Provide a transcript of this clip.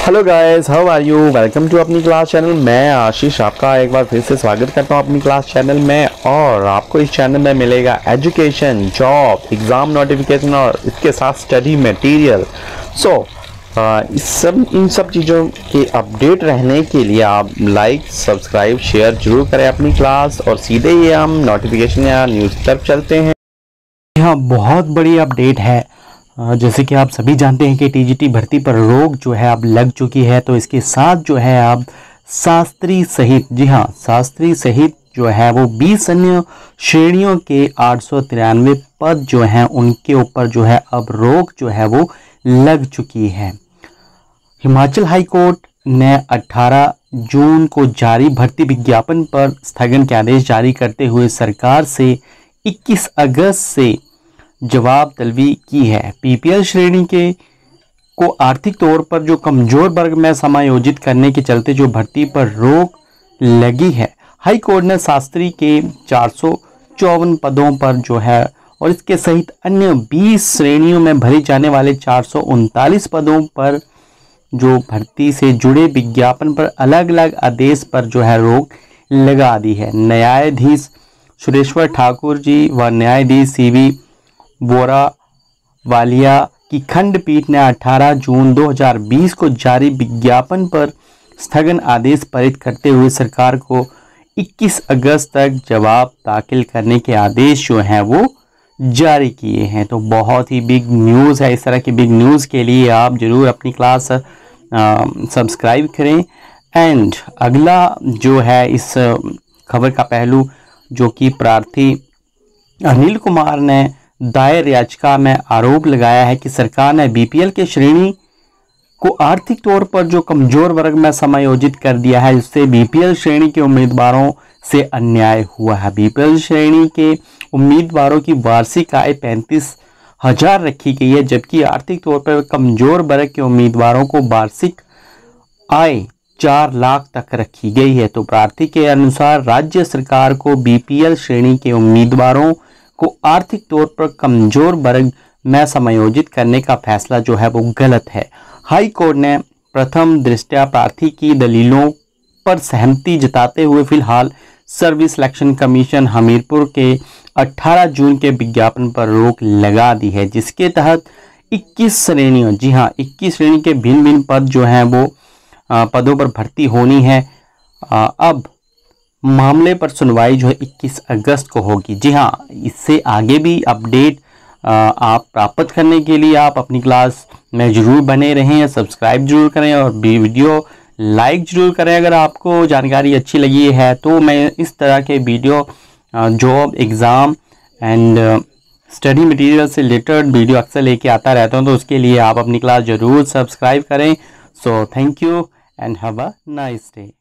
Hello guys, how are you. Welcome to Apni class channel. मैं आशीष आपका एक बार फिर से स्वागत करता हूं अपनी क्लास चैनल में। और आपको इस चैनल में मिलेगा एजुकेशन, जॉब, एग्ज़ाम नोटिफिकेशन और इसके साथ स्टडी मटेरियल। इन सब चीज़ों के अपडेट रहने के लिए आप लाइक, सब्सक्राइब, शेयर जरूर करें अपनी क्लास। और सीधे ही हम नोटिफिकेशन या न्यूज़ की तरफ चलते हैं। यहाँ बहुत बड़ी अपडेट है। जैसे कि आप सभी जानते हैं कि टीजीटी भर्ती पर रोक जो है अब लग चुकी है, तो इसके साथ जो है अब शास्त्री सहित, जी हाँ, शास्त्री सहित जो है वो 20 अन्य श्रेणियों के 893 पद जो हैं उनके ऊपर जो है अब रोक जो है वो लग चुकी है। हिमाचल हाई कोर्ट ने 18 जून को जारी भर्ती विज्ञापन पर स्थगन के आदेश जारी करते हुए सरकार से 21 अगस्त से जवाब तलबी की है। पीपीएल श्रेणी के को आर्थिक तौर पर जो कमजोर वर्ग में समायोजित करने के चलते जो भर्ती पर रोक लगी है, हाई कोर्ट ने शास्त्री के 454 पदों पर जो है और इसके सहित अन्य 20 श्रेणियों में भरे जाने वाले 439 पदों पर जो भर्ती से जुड़े विज्ञापन पर अलग अलग आदेश पर जो है रोक लगा दी है। न्यायाधीश सुरेश्वर ठाकुर जी व न्यायाधीश सीवी बोरा वालिया की खंडपीठ ने 18 जून 2020 को जारी विज्ञापन पर स्थगन आदेश पारित करते हुए सरकार को 21 अगस्त तक जवाब दाखिल करने के आदेश जो हैं वो जारी किए हैं। तो बहुत ही बिग न्यूज़ है। इस तरह की बिग न्यूज़ के लिए आप ज़रूर अपनी क्लास सब्सक्राइब करें। एंड अगला जो है इस खबर का पहलू, जो कि प्रार्थी अनिल कुमार ने दायर याचिका में आरोप लगाया है कि सरकार ने बीपीएल के श्रेणी को आर्थिक तौर पर जो कमजोर वर्ग में समायोजित कर दिया है, जिससे बीपीएल श्रेणी के उम्मीदवारों से अन्याय हुआ है। बीपीएल श्रेणी के उम्मीदवारों की वार्षिक आय 35,000 रखी गई है, जबकि आर्थिक तौर पर कमजोर वर्ग के उम्मीदवारों को वार्षिक आय 4 लाख तक रखी गई है। तो प्रार्थी के अनुसार राज्य सरकार को बीपीएल श्रेणी के उम्मीदवारों को आर्थिक तौर पर कमजोर वर्ग में समायोजित करने का फैसला जो है वो गलत है। हाई कोर्ट ने प्रथम दृष्टया प्रार्थी की दलीलों पर सहमति जताते हुए फिलहाल सर्विस सिलेक्शन कमीशन हमीरपुर के 18 जून के विज्ञापन पर रोक लगा दी है, जिसके तहत 21 श्रेणियों, जी हाँ, 21 श्रेणी के भिन्न भिन्न पद जो हैं वो पदों पर भर्ती होनी है। अब मामले पर सुनवाई जो है 21 अगस्त को होगी। जी हाँ, इससे आगे भी अपडेट आप प्राप्त करने के लिए आप अपनी क्लास में ज़रूर बने रहें, सब्सक्राइब जरूर करें और वीडियो लाइक जरूर करें। अगर आपको जानकारी अच्छी लगी है तो मैं इस तरह के video job, exam and study material से रिलेटेड वीडियो अक्सर लेके आता रहता हूँ, तो उसके लिए आप अपनी क्लास ज़रूर सब्सक्राइब करें। So thank you and have a nice day.